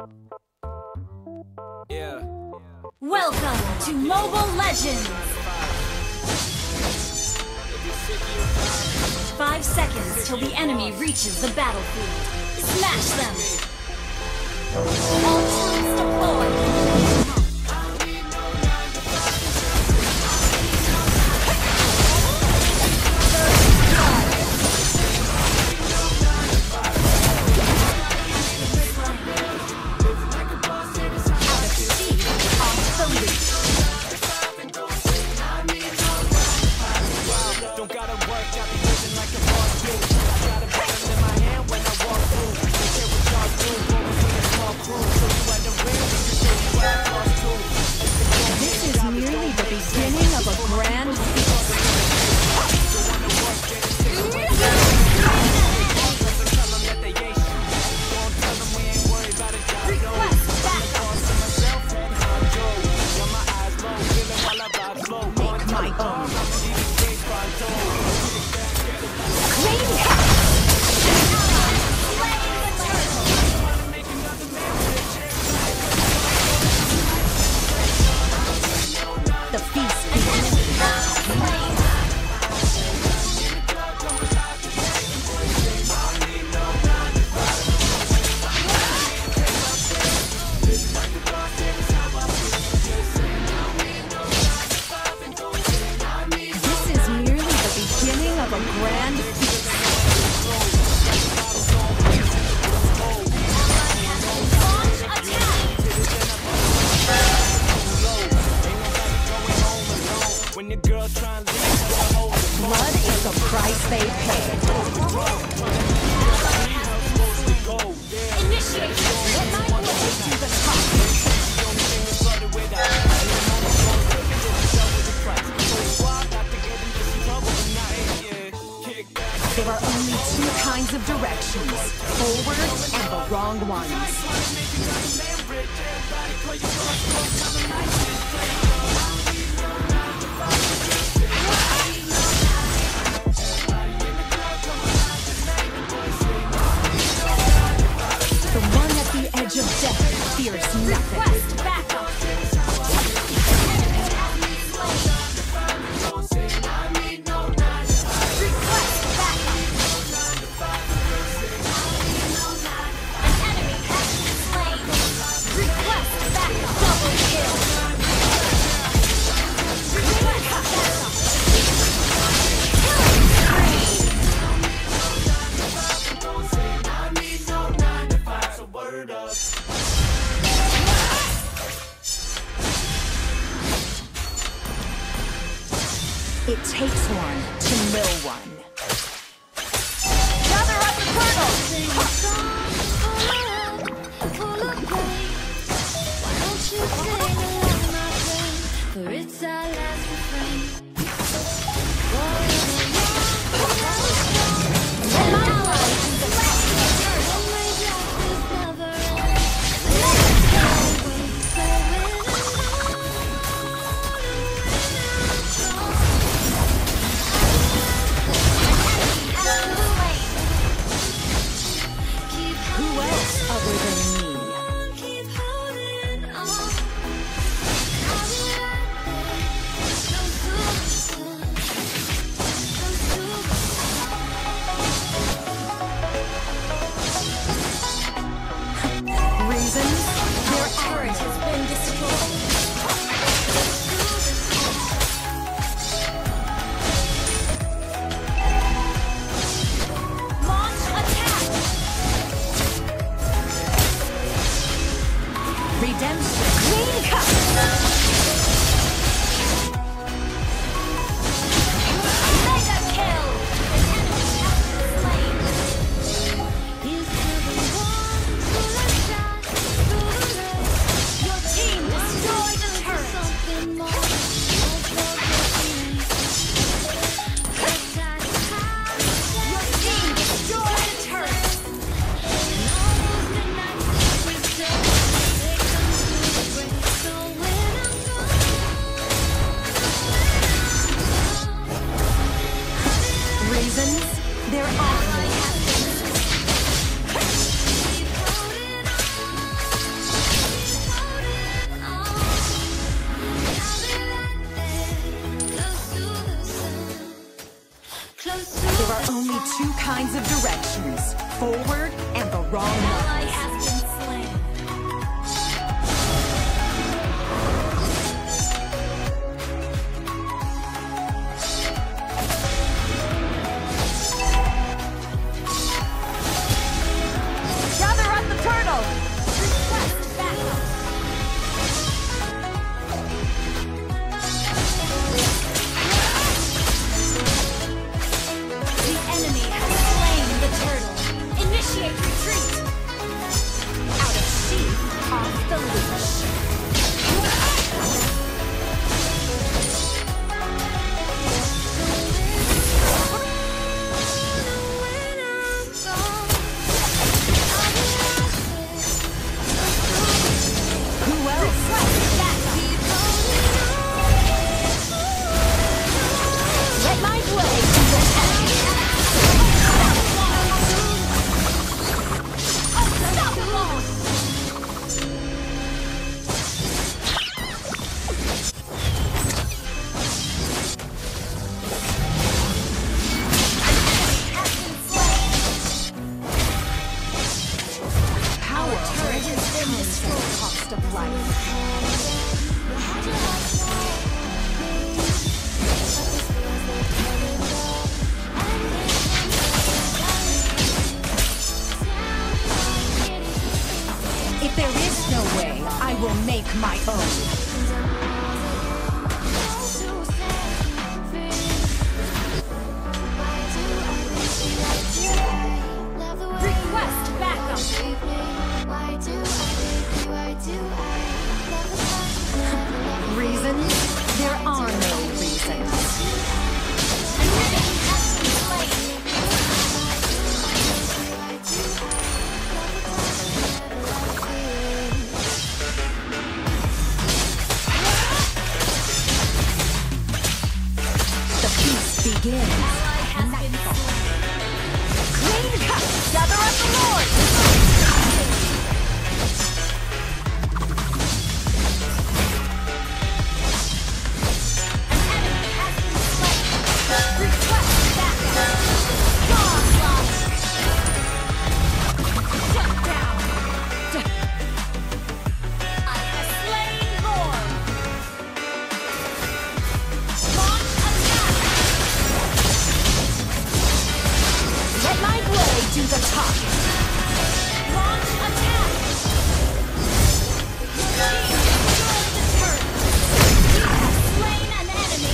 Yeah. Welcome to Mobile Legends! 5 seconds till the enemy reaches the battlefield. Smash them! All troops deployed! Blood is the price they pay. Initiate! Let my blade to the top! There are only two kinds of directions, forward and the wrong ones. Edge of death fears nothing. Request backup! Request backup! An enemy has been slain! Request backup! Double kill! Request backup! It takes one to know one. Gather up the For it's our last refrain. kinds of directions, forward and the wrong Ally ones. has been slain. Gather up the turtle! Request backup. The enemy has slain the turtle. Initiate retreat. Out of sheath, off the leash. Who else? Let my blade do the task. Power origins in the cost of life. If there is no way, I will make my own. Request backup. Reasons? There are no reasons. An enemy has been slain. The feast begins. Ally has been slain. Clean cut! Gather up the Lord! Enemy has been slain. Request backup. Onslaught. Shut down. I have slain Lord. Launch attack. Let my blade do the talking. Launch attack. Your team destroyed the turret. You have slain an enemy.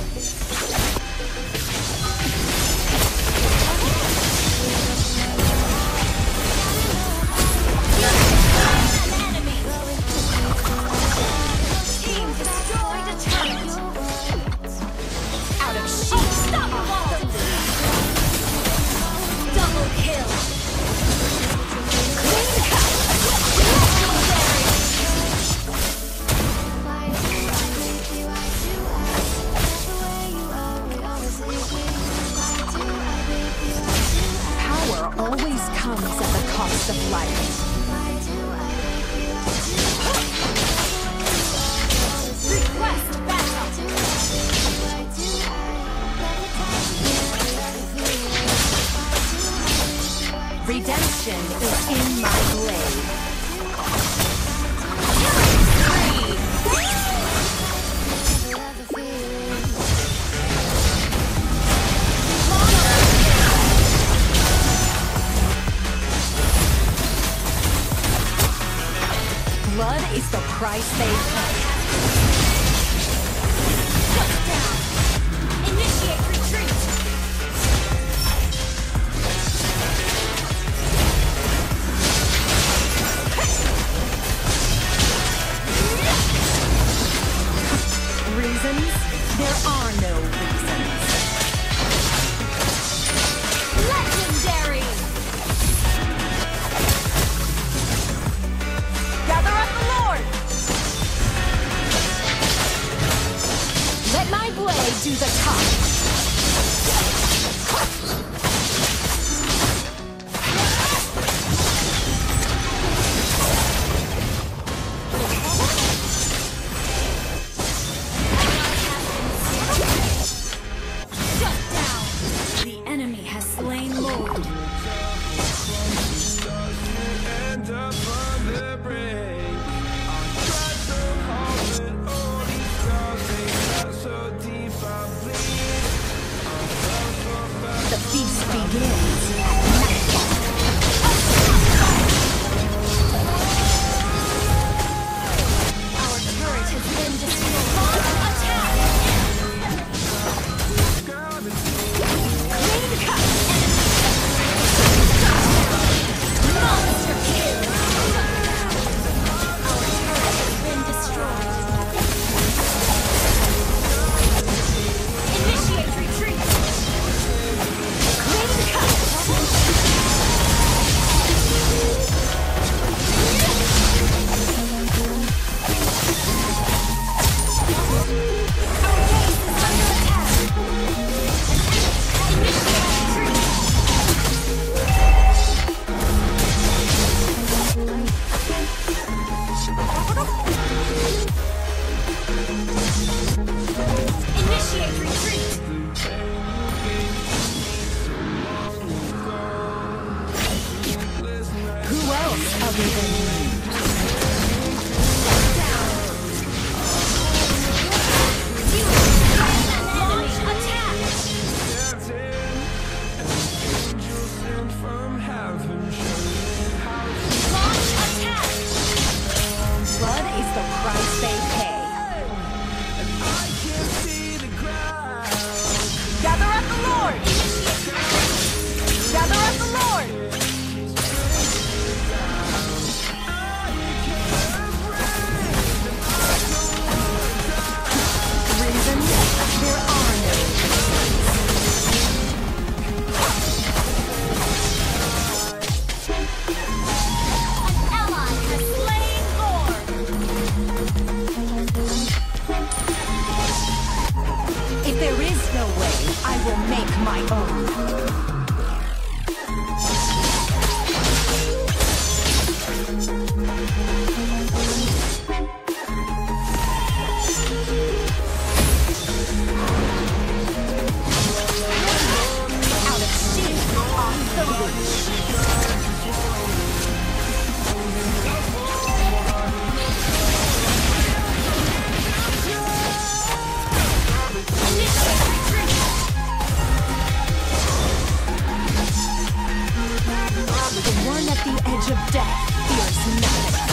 Team destroyed a turret. Out of sheath. Unstoppable. Double kill. Clean cut! Legendary. Power always comes at the cost of life. Request backup. Redemption is in my blade. Blood is the price they pay. Shut down. Initiate retreat. Reasons? There are no reasons. Legendary. Gather up the Lord! The feast begins at nightfall. Our turret has been destroyed. Launch attack! Clean cut! Monster kill! Our turret has been destroyed. Initiate retreat! Clean cut! Our base is under attack! Initiate retreat! Initiate retreat! Who else other than me? Launch attack! Launch attack! Blood is the price they pay. Gather up the Lord! Gather up the Lord! Reasons? There are no An ally has slain Lord! If there is no way, I will make my own. Out of sheep, off the leash. Initiate retreat! The one at the edge of death fears nothing.